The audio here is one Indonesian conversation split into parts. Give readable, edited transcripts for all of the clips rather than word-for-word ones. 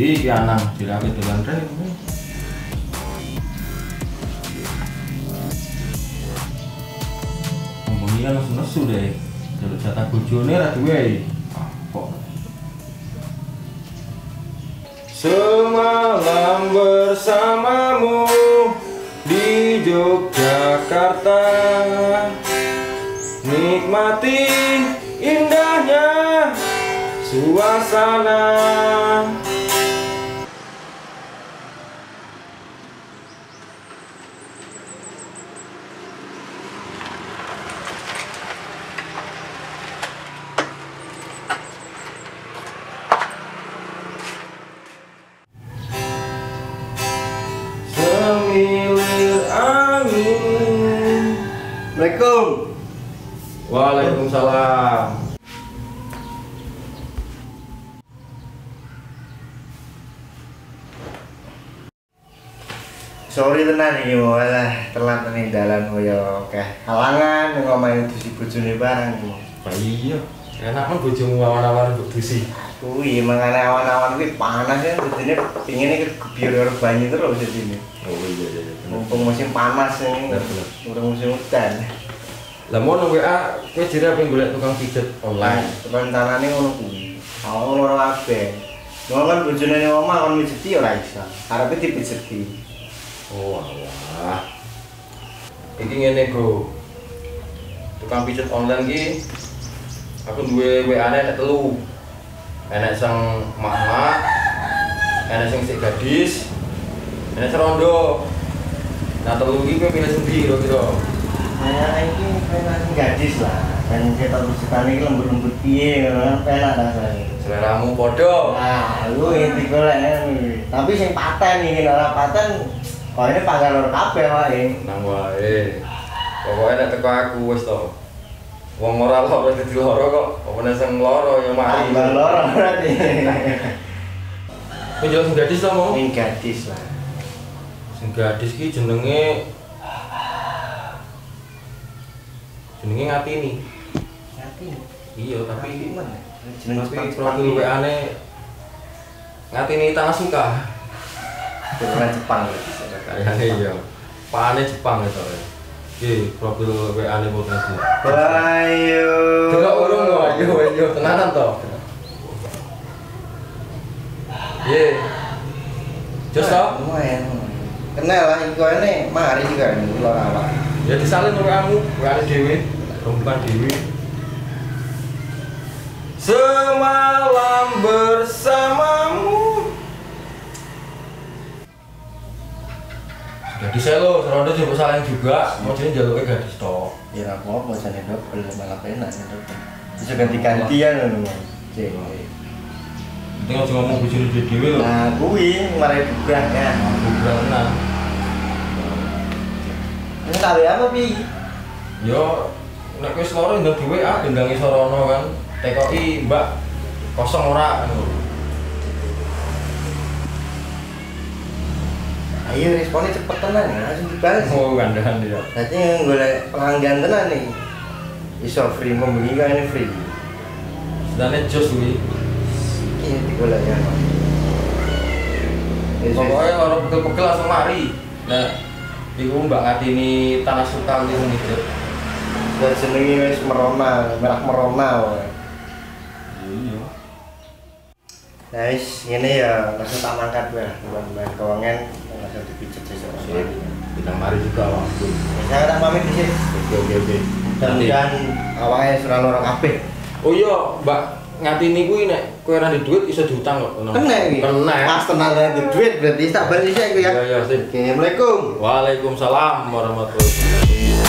Iki anang dirakit dolan rek. Ngomongnya nesu-nesu deh. Jaluk jatah bojone ra duwe. Kok. Semalam bersamamu di Yogyakarta, nikmati indahnya suasana. Semilir angin. Assalamualaikum. Waalaikumsalam. Sorry tenan iki malah telat ning dalan koyo akeh halangan ngomongin dusi bojone barang iki. Pak iya, enak kan bojomu awan-awan mbok dusi. Kuwi mangane awan-awan kuwi panas ya bojone pingine kebiur karo banyu terus jadine. Oh iya. Mumpung musim panas ini. Bener. Urung musim udan. Lah mau nang WA kowe jare apa golek tukang pijet online. Rencanane ngono kuwi. Aku loro kabeh. Wong kan bojone ning omah kon mijeti ora iso. Karepe dipijeti. Oh alah. Iki ngene, Bro. Tukang pijet online ki aku duwe WA-ne nek telu. Enek sing mak-mak, enek sing sik gadis, enek serondo. Nah telu iki kowe pilih sendiri kira-kira. Saya ini pengen gadis lah. Dan kita bersihkan ini lembut-lembut piye kan penak rasane. Seleramu padha. Nah, lu inti golek tapi sing paten iki ora paten kok ini panggal loro kabeh wae. Nang wae. Pokoke nek teko aku wis to. Wong ora lara dadi lara kok, apa nek sing lara ya mari. Panggal loro berarti. Kowe jelas sing gadis to mau? Sing gadis lah. Sing gadis ki jenenge Ngatini. Ngatini. Iya, tapi jeneng profil WA-ne Ngatini Tanah Suka. Orang Jepang Kayaknya iya. Pakane Jepang itu. Iki profil WA-ne boten iki. Ayo. Delok urung kok, ayo tenanan to. Ye. Jos to? Lumayan. Kenal lah iki kene mari juga ini loro awak. Ya disalin WA-mu, WA-ne dhewe, bukan dhewe. Semalam bersamamu. Jadi saya lo, serondo juga saling juga, mau jadi jalurnya gadis toh. Ya apa apa jane double malah penak ya double. Bisa ganti-gantian ngono. Cek. Penting aja ngomong bojone dhewe lho. Nah, kuwi mari bubrah ya. Bukan tenan. Ini kali apa pi? Yo nek wis loro ndang di WA dendangi sorono kan. Tekoki Mbak kosong ora ngono. Ayo responnya cepet tenan ya, langsung dibales. Oh, kandahan dia. Berarti yang golek pelanggan tenan nih. Iso free membeli kan ini free. Sedane jos kuwi. Iki digolek ya. Pokoknya orang pegel-pegel langsung mari. Nah, iku Mbak Ngatini Tanah Suka iki ngijet. Dan jenenge wis merona, merah merona wae. Iya. Nah, wis ngene ya, langsung tak mangkat wae, buat keuangan langsung dipijet sesuk. Kita mari juga waktu. Saya tak pamit di sini. Oke. Dan awalnya surah lorong kabeh. Oh iya, Mbak Ngatini kuwi nek kowe ora ndek duit iso diutang kok. Kena iki. Kena. Pas tenan ada duit berarti tak balik sih aku ya. Iya, sip. Oke, Assalamualaikum. Waalaikumsalam warahmatullahi wabarakatuh.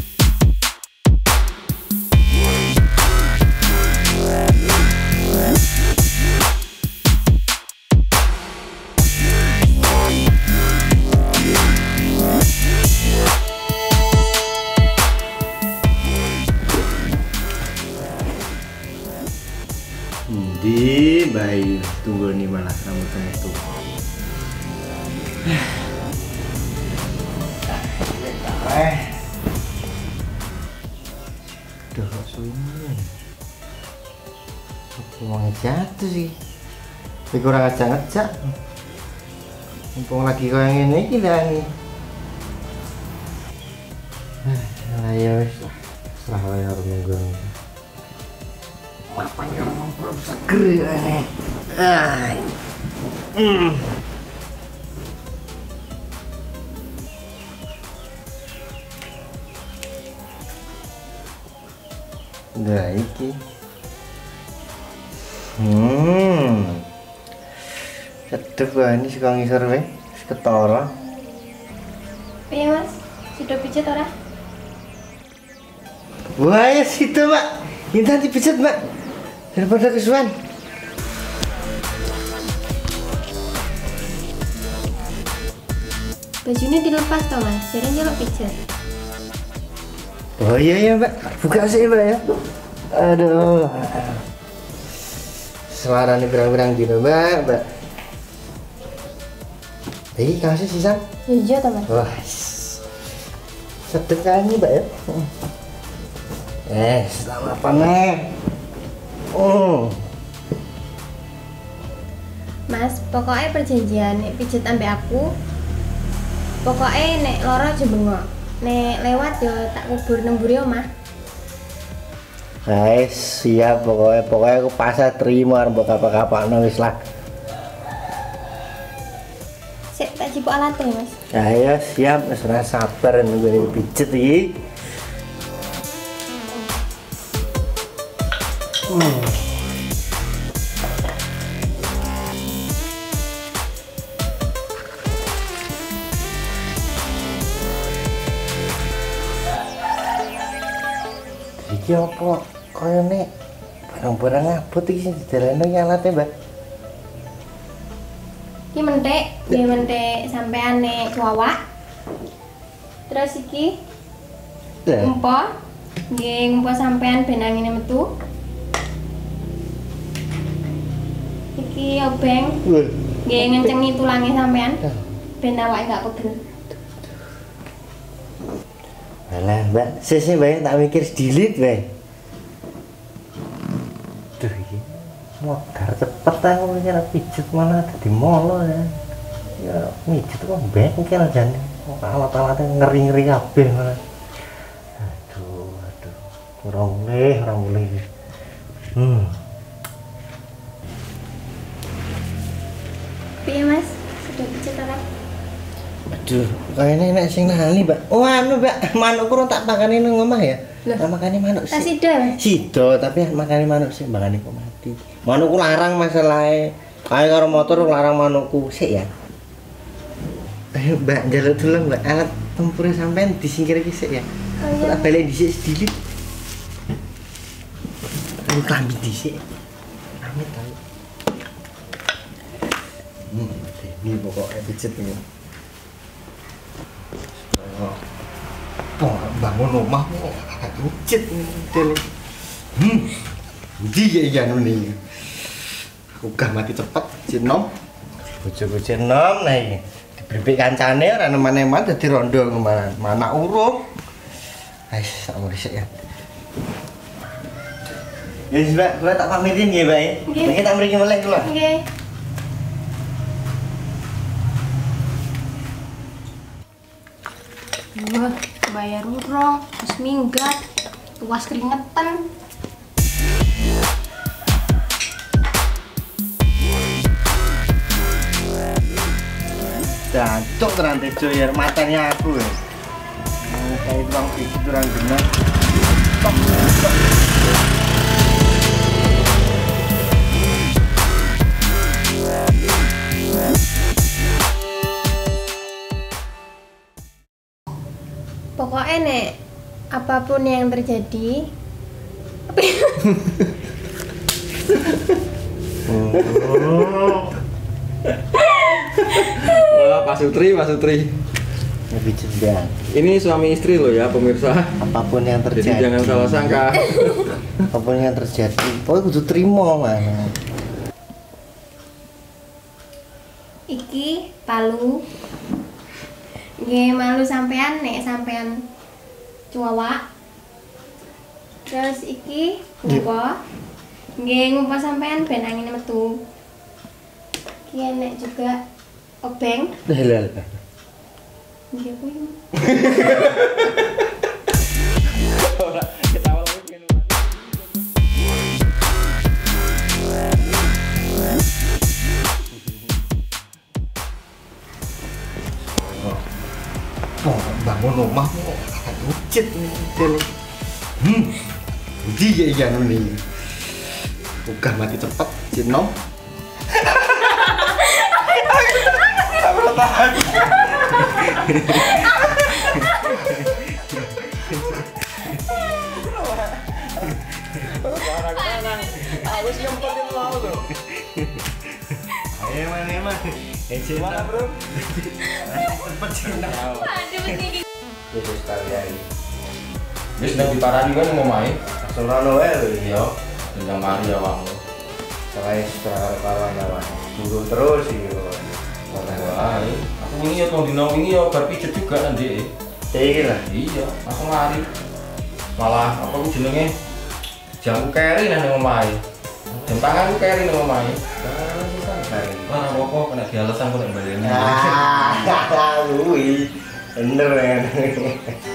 Di bayi tunggu nih malah rambut itu. Duh, suwi. Uangnya jatuh sih. Iki kurang ngejak. Mumpung lagi koyo ngene iki lah iki. Ayo wis. Serah wae arep nunggu. Papanya belum seger aneh. Nah iki. Sedep ini suka ngisor weh, ketara. Iya mas, sudah pijat ora? Wah ya situ mbak, minta dipijet mbak, daripada kesuan. Bajunya dilepas toh mas, jadi nyelok pijat. Oh iya ya mbak, buka sih mbak ya. Aduh, suaranya berang-berang gitu mbak. Ini kasih sisa. Iya toh mas. Wah, sedep kan ini mbak ya. Selamat apa nih? Mas, pokoknya perjanjian nek pijet ambek aku. Pokoknya nek loro aja bengok. Nek lewat yo tak kubur nang mburi omah. Siap pokoknya aku pasah terima mbok kapak-kapakno wis lah. Sik tak jipuk alate mas. Ayo siap, wis ora sabar nunggu pijet iki. Iki apa kaya nek barang-barang abot iki sing didelehno nyalate, Mbak. Iki mentek sampean nek cuawak. Terus iki umpo. Nggih umpo sampean ben angine metu. Iki obeng. Nggih ngencengi tulange sampean. Ben awake gak pegel. Alah, Mbak, sesuk Mbak tak mikir delete wae. Duh iki modar cepet aku kira pijet malah dadi molo ya. Ya pijet kok bengkel jane. Kok alat-alatnya ngeri-ngeri kabeh malah. Aduh. Ora boleh. Piye Mas? Sudah pijet ora? Aduh, kayaknya enak sing nali, Mbak. Oh, Mbak, manuk kurang tak pakani nang omah ya. Tak makani manuk sih. Tak sida, Mas. Sido, tapi makani manuk sih mbangane kok mati. Manukku larang masalahe. Kae karo motor larang manukku sik ya. Ayo, Mbak, njaluk tulung, Mbak. Alat tempure sampean disingkir iki sik ya. Oh iya. Tak balik dhisik sedikit. Ayo klambi dhisik. Amit ayo. Ini pokoknya pijet ini. Bangun rumah pijet ini. Dia nih. Aku gak mati cepat, Cinom. Bojoku Cinom nah iki. Dibrebek kancane ora neman-neman dadi rondo kemana. Mana urup. Wis sak resik ya. Ya wis, Mbak, kula tak pamitin nggih, Mbak. Nggih, tak mriki meleh kula. Nggih. Wah, bayar urong, terus minggat, tuas keringetan. Dancuk tenan tejo ya matanya aku ya. Kayak tukang pikir kurang benar. Pokoknya nek apapun yang terjadi, Wah, Pak Sutri. Lebih cenderung. Ini suami istri loh ya pemirsa. Apapun yang terjadi. Jadi jangan salah sangka. Apapun yang terjadi, pokoknya kudu terima mana. iki palu. Nggih malu sampean nek sampean cuawak. Terus iki ngupa. Nggih ngupa sampean ben angin metu. Iki enek juga obeng. Lah. Iki apa iki? Ora ketawa lagi pengen. Oh, bangun rumah kok ucit nih. Dia yang ini. Bukan mati cepat, Cino. Harus yang penting mau tuh. Ayo mana? Mana bro? Cepet Cino. Aduh iki. Yesus kalian. Wis nek diparani kan mau main. Sorono wae Iya, tentang mari ya Wang. Selain kawan kawan. Dulu terus iki. Wah, aku wingi ya tong dino wingi ya bar pijet juga nanti. Iki lah. Iya, langsung lari. Malah apa ku jenenge? Jamku keri nang omahe. Jam tanganku keri nang omahe. Ora apa-apa kena dialesan kok nek baleni. Ah, lui. Bener kan.